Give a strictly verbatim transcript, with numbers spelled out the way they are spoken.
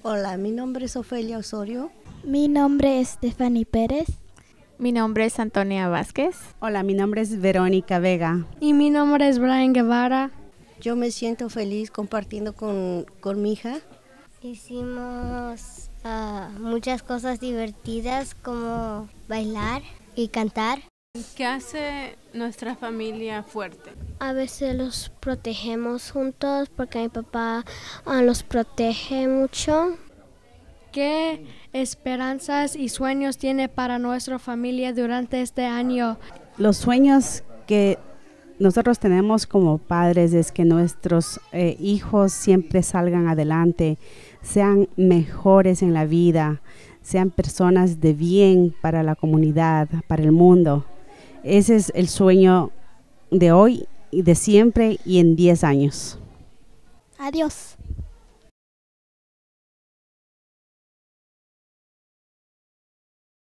Hola, mi nombre es Ofelia Osorio. Mi nombre es Stephanie Pérez. Mi nombre es Antonia Vázquez. Hola, mi nombre es Verónica Vega. Y mi nombre es Brian Guevara. Yo me siento feliz compartiendo con, con mi hija. Hicimos uh, muchas cosas divertidas como bailar y cantar. ¿Qué hace nuestra familia fuerte? A veces los protegemos juntos porque mi papá uh, los protege mucho. ¿Qué esperanzas y sueños tiene para nuestra familia durante este año? Los sueños que nosotros tenemos como padres es que nuestros eh, hijos siempre salgan adelante, sean mejores en la vida, sean personas de bien para la comunidad, para el mundo. Ese es el sueño de hoy y de siempre y en diez años. Adiós.